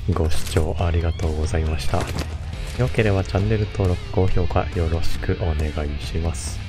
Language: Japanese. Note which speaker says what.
Speaker 1: ご視聴ありがとうございました。よければチャンネル登録、高評価よろしくお願いします。